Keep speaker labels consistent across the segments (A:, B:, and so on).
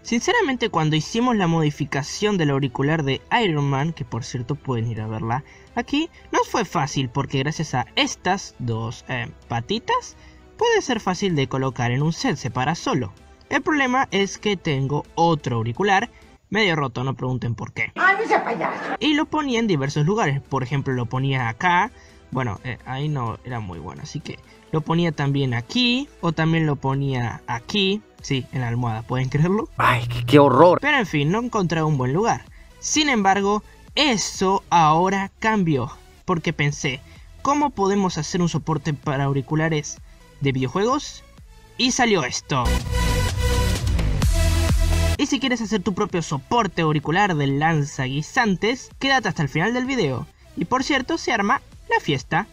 A: Sinceramente, cuando hicimos la modificación del auricular de Iron Man, que por cierto pueden ir a verla aquí, nos fue fácil porque gracias a estas dos patitas puede ser fácil de colocar en un set, se para solo. El problema es que tengo otro auricular medio roto, no pregunten por qué. ¡Ay, ese payaso! Y lo ponía en diversos lugares, por ejemplo lo ponía acá, bueno, ahí no era muy bueno, así que lo ponía también aquí, o también lo ponía aquí, sí, en la almohada, ¿pueden creerlo?
B: ¡Ay, qué horror!
A: Pero en fin, no encontré un buen lugar. Sin embargo, eso ahora cambió, porque pensé, ¿cómo podemos hacer un soporte para auriculares de videojuegos? Y salió esto. Y si quieres hacer tu propio soporte auricular de lanzaguisantes, quédate hasta el final del video. Y por cierto, se arma la fiesta.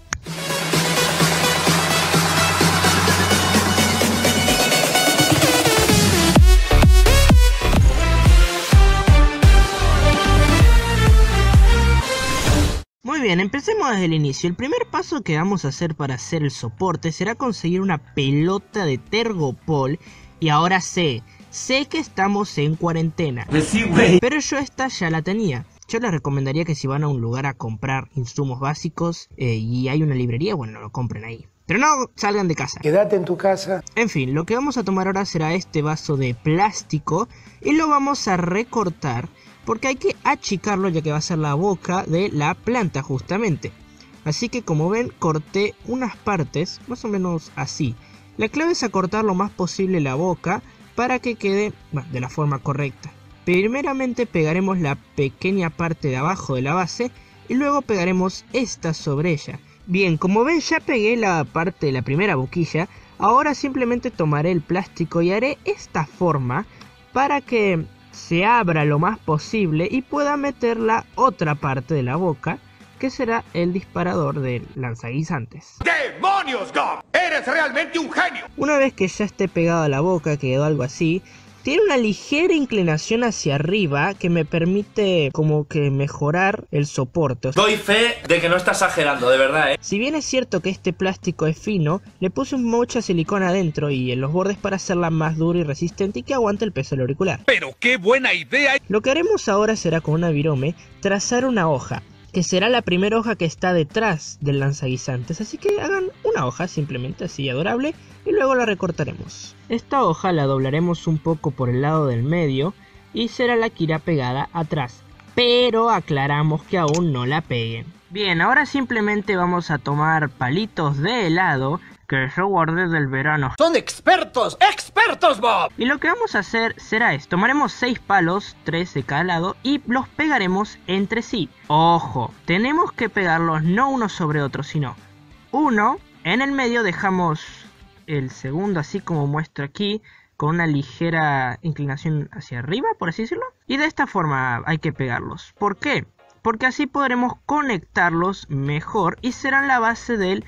A: Muy bien, empecemos desde el inicio. El primer paso que vamos a hacer para hacer el soporte será conseguir una pelota de Tergopol. Y ahora sé que estamos en cuarentena,
B: Sí, güey.
A: pero yo esta ya la tenía. Yo les recomendaría que si van a un lugar a comprar insumos básicos y hay una librería, bueno, lo compren ahí. Pero no salgan de casa.
C: Quédate en tu casa.
A: En fin, lo que vamos a tomar ahora será este vaso de plástico y lo vamos a recortar porque hay que achicarlo ya que va a ser la boca de la planta justamente. Así que como ven, corté unas partes más o menos así. La clave es acortar lo más posible la boca para que quede de la forma correcta. Primeramente pegaremos la pequeña parte de abajo de la base y luego pegaremos esta sobre ella. Bien, como ven ya pegué la parte de la primera boquilla. Ahora simplemente tomaré el plástico y haré esta forma para que se abra lo más posible y pueda meter la otra parte de la boca, que será el disparador del lanzaguisantes.
B: ¡Demonios, Gob! ¡Eres realmente un genio!
A: Una vez que ya esté pegado a la boca, quedó algo así, tiene una ligera inclinación hacia arriba que me permite como que mejorar el soporte.
B: Doy fe de que no estás exagerando, de verdad,
A: Si bien es cierto que este plástico es fino, le puse mucha silicona adentro y en los bordes para hacerla más dura y resistente y que aguante el peso del auricular.
B: ¡Pero qué buena idea!
A: Lo que haremos ahora será con una virome trazar una hoja, que será la primera hoja que está detrás del lanzaguisantes, así que hagan una hoja simplemente así adorable y luego la recortaremos. Esta hoja la doblaremos un poco por el lado del medio y será la que irá pegada atrás, pero aclaramos que aún no la peguen. Bien, ahora simplemente vamos a tomar palitos de helado que yo guardé del verano.
B: ¡Son expertos! ¡Expertos, Bob!
A: Y lo que vamos a hacer será esto. Tomaremos 6 palos, 3 de cada lado, y los pegaremos entre sí. Ojo, tenemos que pegarlos no uno sobre otro, sino uno. En el medio dejamos el segundo así como muestro aquí, con una ligera inclinación hacia arriba, por así decirlo. Y de esta forma hay que pegarlos. ¿Por qué? Porque así podremos conectarlos mejor y serán la base del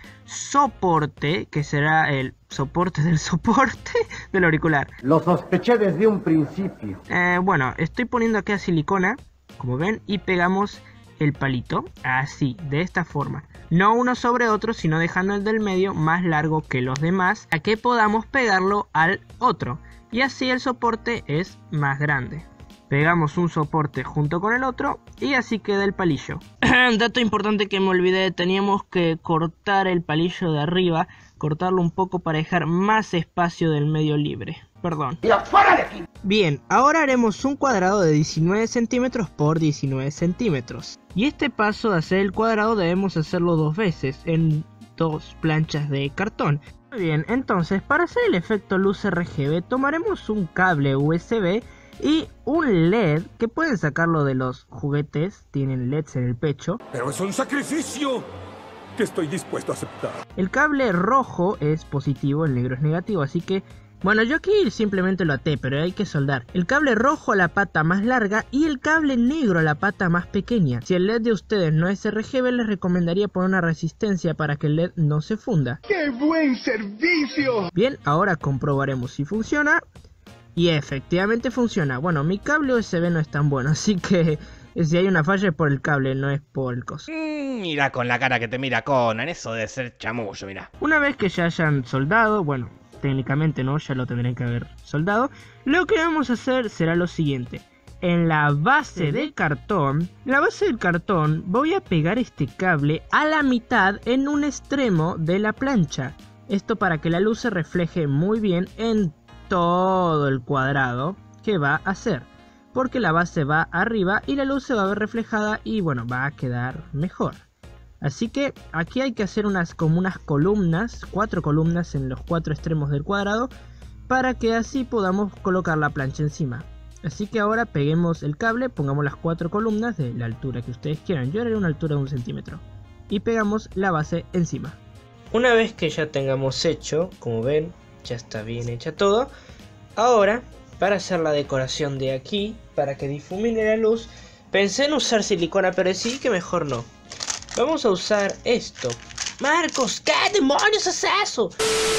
A: soporte, que será el soporte del auricular.
C: Lo sospeché desde un principio.
A: Bueno, estoy poniendo aquí a silicona, como ven, y pegamos el palito, así, de esta forma. No uno sobre otro, sino dejando el del medio más largo que los demás, a que podamos pegarlo al otro. Y así el soporte es más grande. Pegamos un soporte junto con el otro y así queda el palillo. Dato importante que me olvidé, teníamos que cortar el palillo de arriba, cortarlo un poco para dejar más espacio del medio libre. Perdón.
C: ¡Y afuera de aquí!
A: Bien, ahora haremos un cuadrado de 19 centímetros por 19 centímetros. Y este paso de hacer el cuadrado debemos hacerlo 2 veces en 2 planchas de cartón. Muy bien, entonces para hacer el efecto luz RGB tomaremos un cable USB y un LED que pueden sacarlo de los juguetes, tienen LEDs en el pecho.
D: Pero es un sacrificio que estoy dispuesto a aceptar.
A: El cable rojo es positivo, el negro es negativo, así que bueno, yo aquí simplemente lo até, pero hay que soldar. El cable rojo a la pata más larga y el cable negro a la pata más pequeña. Si el LED de ustedes no es RGB, les recomendaría poner una resistencia para que el LED no se funda.
C: ¡Qué buen servicio!
A: Bien, ahora comprobaremos si funciona. Y efectivamente funciona. Bueno, mi cable USB no es tan bueno, así que si hay una falla es por el cable, no es por el coso.
E: Mira con la cara que te mira Conan, eso de ser chamullo, mira.
A: Una vez que ya hayan soldado, bueno, técnicamente, ¿no? Ya lo tendrían que haber soldado. Lo que vamos a hacer será lo siguiente. En la base del cartón, voy a pegar este cable a la mitad en un extremo de la plancha. Esto para que la luz se refleje muy bien en todo el cuadrado que va a hacer. Porque la base va arriba y la luz se va a ver reflejada y bueno, va a quedar mejor. Así que aquí hay que hacer como unas columnas, 4 columnas en los 4 extremos del cuadrado, para que así podamos colocar la plancha encima. Así que ahora peguemos el cable, pongamos las 4 columnas de la altura que ustedes quieran. Yo haré una altura de 1 centímetro. Y pegamos la base encima. Una vez que ya tengamos hecho, como ven, ya está bien hecha todo. Ahora, para hacer la decoración de aquí, para que difumine la luz, pensé en usar silicona, pero decidí que mejor no. Vamos a usar esto. Marcos, ¿qué demonios es eso?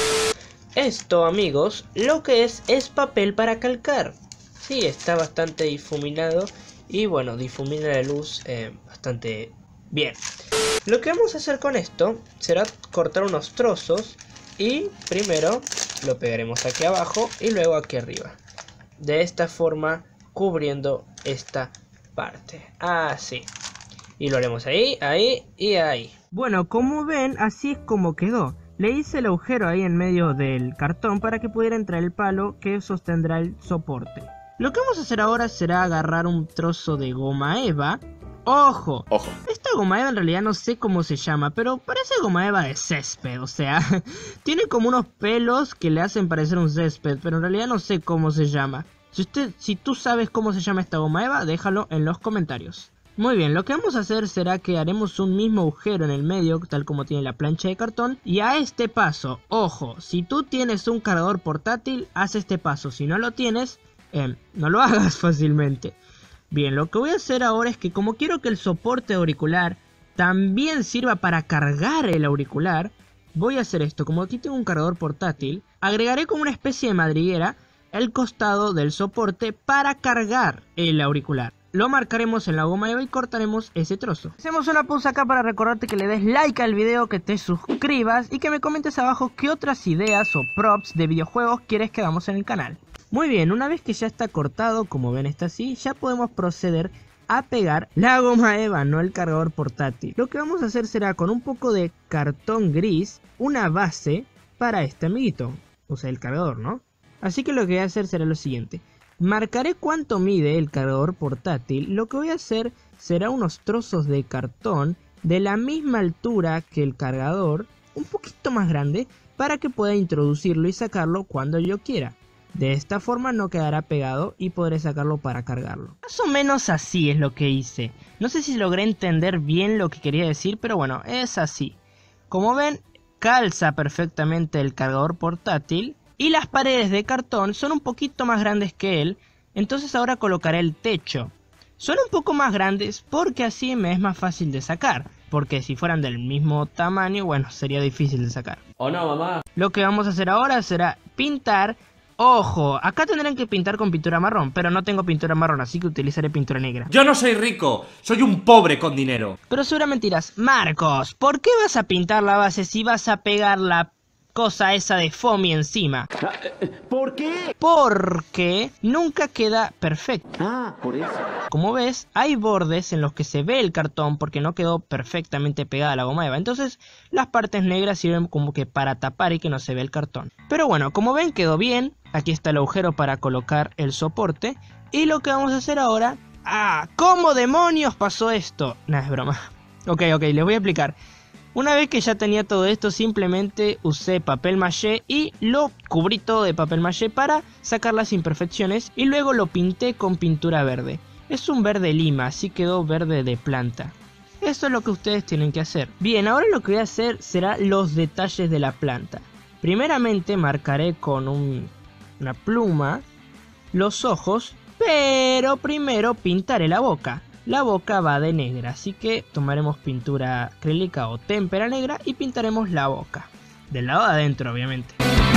A: Esto, amigos, lo que es papel para calcar. Sí, está bastante difuminado y bueno, difumina la luz bastante bien. Lo que vamos a hacer con esto será cortar unos trozos y primero lo pegaremos aquí abajo y luego aquí arriba. De esta forma cubriendo esta parte. Así. Y lo haremos ahí, ahí y ahí. Bueno, como ven, así es como quedó. Le hice el agujero ahí en medio del cartón para que pudiera entrar el palo que sostendrá el soporte. Lo que vamos a hacer ahora será agarrar un trozo de goma eva. ¡Ojo! ¡Ojo! Esta goma eva en realidad no sé cómo se llama, pero parece goma eva de césped, o sea, tiene como unos pelos que le hacen parecer un césped, pero en realidad no sé cómo se llama. Si tú sabes cómo se llama esta goma eva, déjalo en los comentarios. Muy bien, lo que vamos a hacer será que haremos un mismo agujero en el medio, tal como tiene la plancha de cartón. Y a este paso, ojo, si tú tienes un cargador portátil, haz este paso. Si no lo tienes, no lo hagas fácilmente. Bien, lo que voy a hacer ahora es que como quiero que el soporte auricular también sirva para cargar el auricular, voy a hacer esto. Como aquí tengo un cargador portátil, agregaré como una especie de madriguera el costado del soporte para cargar el auricular. Lo marcaremos en la goma eva y cortaremos ese trozo. Hacemos una pausa acá para recordarte que le des like al video, que te suscribas y que me comentes abajo qué otras ideas o props de videojuegos quieres que hagamos en el canal. Muy bien, una vez que ya está cortado, como ven está así, ya podemos proceder a pegar la goma eva, no el cargador portátil. Lo que vamos a hacer será con un poco de cartón gris, una base para este amiguito, o sea el cargador, ¿no? Así que lo que voy a hacer será lo siguiente. Marcaré cuánto mide el cargador portátil. Lo que voy a hacer será unos trozos de cartón de la misma altura que el cargador, un poquito más grande, para que pueda introducirlo y sacarlo cuando yo quiera. De esta forma no quedará pegado y podré sacarlo para cargarlo. Más o menos así es lo que hice. No sé si logré entender bien lo que quería decir, pero bueno, es así. Como ven, calza perfectamente el cargador portátil. Y las paredes de cartón son un poquito más grandes que él, entonces ahora colocaré el techo. Son un poco más grandes porque así me es más fácil de sacar, porque si fueran del mismo tamaño, bueno, sería difícil de sacar.
E: ¿O no, mamá?
A: Lo que vamos a hacer ahora será pintar. Ojo, acá tendrán que pintar con pintura marrón, pero no tengo pintura marrón, así que utilizaré pintura negra.
E: Yo no soy rico, soy un pobre con dinero.
A: Pero seguramente dirás, Marcos, ¿por qué vas a pintar la base si vas a pegar la cosa esa de foamy encima?
C: ¿Por qué?
A: Porque nunca queda perfecto.
C: Ah, por eso.
A: Como ves, hay bordes en los que se ve el cartón porque no quedó perfectamente pegada la goma eva. Entonces las partes negras sirven como que para tapar y que no se ve el cartón. Pero bueno, como ven quedó bien. Aquí está el agujero para colocar el soporte. Y lo que vamos a hacer ahora... ¡Ah! ¿Cómo demonios pasó esto? Nah, es broma. Ok, les voy a explicar. Una vez que ya tenía todo esto, simplemente usé papel maché y lo cubrí todo de papel maché para sacar las imperfecciones y luego lo pinté con pintura verde. Es un verde lima, así quedó verde de planta. Eso es lo que ustedes tienen que hacer. Bien, ahora lo que voy a hacer será los detalles de la planta. Primeramente marcaré con una pluma los ojos, pero primero pintaré la boca. La boca va de negra, así que tomaremos pintura acrílica o témpera negra y pintaremos la boca. Del lado de adentro, obviamente.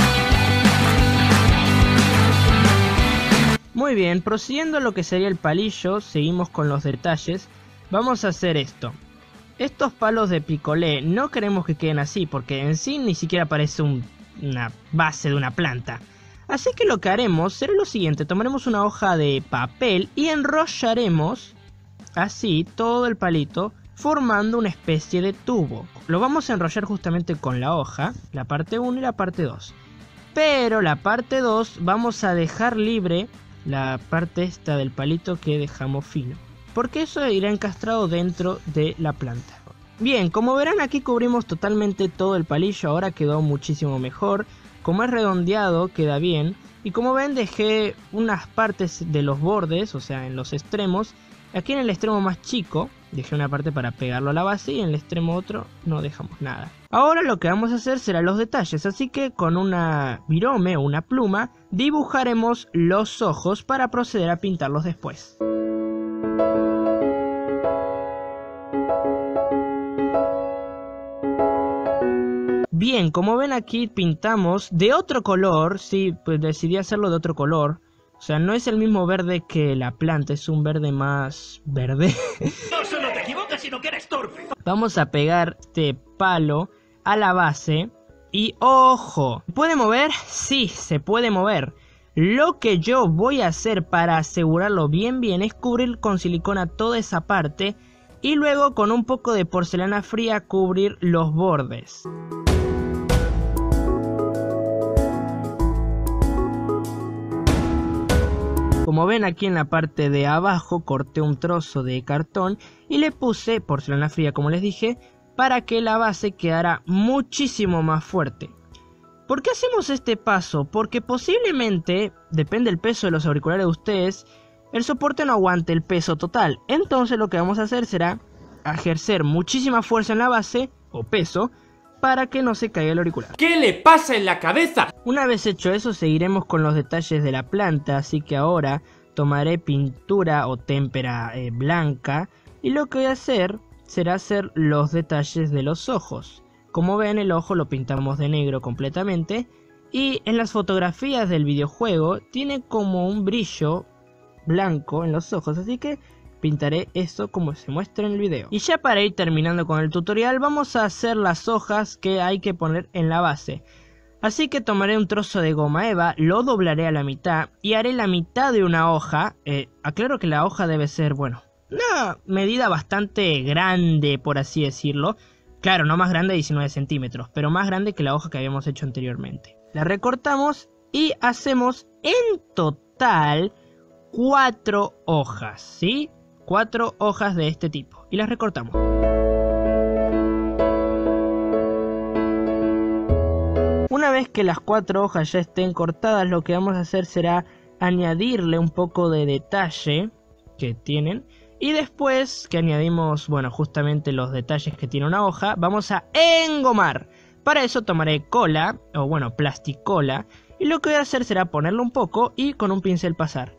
A: Muy bien, prosiguiendo lo que sería el palillo, seguimos con los detalles. Vamos a hacer esto. Estos palos de picolé no queremos que queden así, porque en sí ni siquiera parece una base de una planta. Así que lo que haremos será lo siguiente, tomaremos una hoja de papel y enrollaremos así todo el palito formando una especie de tubo. Lo vamos a enrollar justamente con la hoja, la parte 1 y la parte 2. Pero la parte 2 vamos a dejar libre la parte esta del palito que dejamos fino, porque eso irá encastrado dentro de la planta. Bien, como verán aquí cubrimos totalmente todo el palillo, ahora quedó muchísimo mejor. Como es redondeado queda bien, y como ven dejé unas partes de los bordes, o sea en los extremos. Aquí en el extremo más chico dejé una parte para pegarlo a la base y en el extremo otro no dejamos nada. Ahora lo que vamos a hacer será los detalles, así que con una virome o una pluma dibujaremos los ojos para proceder a pintarlos después. Bien, como ven aquí pintamos de otro color, sí, pues decidí hacerlo de otro color. O sea, no es el mismo verde que la planta, es un verde más verde.
B: No solo te equivocas, sino que eres torpe.
A: Vamos a pegar este palo a la base y ¡ojo! ¿Se puede mover? Sí, se puede mover. Lo que yo voy a hacer para asegurarlo bien es cubrir con silicona toda esa parte y luego con un poco de porcelana fría cubrir los bordes. Como ven aquí en la parte de abajo corté un trozo de cartón y le puse porcelana fría como les dije para que la base quedara muchísimo más fuerte. ¿Por qué hacemos este paso? Porque posiblemente, depende del peso de los auriculares de ustedes, el soporte no aguante el peso total. Entonces lo que vamos a hacer será ejercer muchísima fuerza en la base o peso para que no se caiga el auricular.
E: ¿Qué le pasa en la cabeza?
A: Una vez hecho eso seguiremos con los detalles de la planta, así que ahora tomaré pintura o témpera blanca y lo que voy a hacer será hacer los detalles de los ojos. Como ven el ojo lo pintamos de negro completamente y en las fotografías del videojuego tiene como un brillo blanco en los ojos, así que pintaré esto como se muestra en el video. Y ya para ir terminando con el tutorial vamos a hacer las hojas que hay que poner en la base. Así que tomaré un trozo de goma eva, lo doblaré a la mitad y haré la mitad de una hoja. Aclaro que la hoja debe ser, bueno, una medida bastante grande por así decirlo. Claro, no más grande de 19 centímetros, pero más grande que la hoja que habíamos hecho anteriormente. La recortamos y hacemos en total 4 hojas, ¿sí? 4 hojas de este tipo y las recortamos. Una vez que las 4 hojas ya estén cortadas, lo que vamos a hacer será añadirle un poco de detalle que tienen. Y después que añadimos, bueno, justamente los detalles que tiene una hoja, vamos a engomar. Para eso tomaré cola, o bueno, plasticola. Y lo que voy a hacer será ponerlo un poco y con un pincel pasar.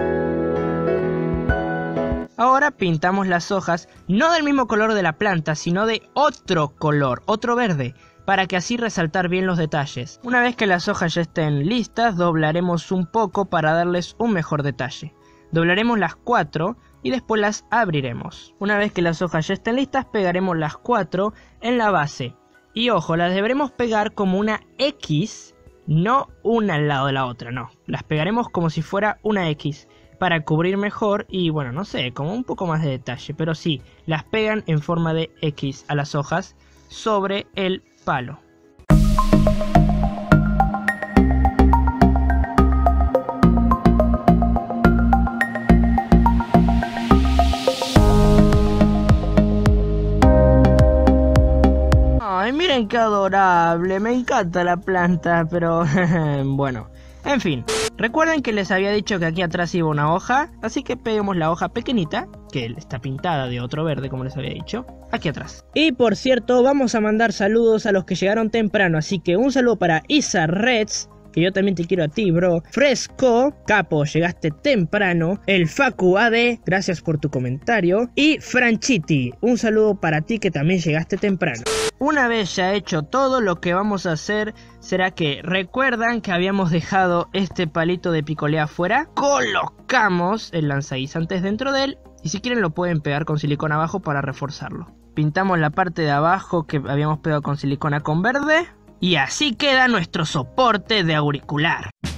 A: Ahora pintamos las hojas, no del mismo color de la planta, sino de otro color, otro verde, para que así resaltar bien los detalles. Una vez que las hojas ya estén listas, doblaremos un poco para darles un mejor detalle. Doblaremos las 4 y después las abriremos. Una vez que las hojas ya estén listas, pegaremos las 4 en la base. Y ojo, las deberemos pegar como una X, no una al lado de la otra, no. Las pegaremos como si fuera una X. Para cubrir mejor y bueno, no sé, como un poco más de detalle, pero sí, las pegan en forma de X a las hojas sobre el palo. Ay, miren qué adorable, me encanta la planta, pero bueno, en fin. Recuerden que les había dicho que aquí atrás iba una hoja, así que peguemos la hoja pequeñita, que está pintada de otro verde como les había dicho, aquí atrás. Y por cierto, vamos a mandar saludos a los que llegaron temprano, así que un saludo para Isa Reds, que yo también te quiero a ti, bro. Fresco, Capo, llegaste temprano. El Facu AD, gracias por tu comentario. Y Franchiti, un saludo para ti que también llegaste temprano. Una vez ya hecho todo, lo que vamos a hacer será que, recuerdan que habíamos dejado este palito de picolea afuera, colocamos el lanzaguisantes dentro de él y si quieren lo pueden pegar con silicona abajo para reforzarlo. Pintamos la parte de abajo que habíamos pegado con silicona con verde Y así queda nuestro soporte de auricular.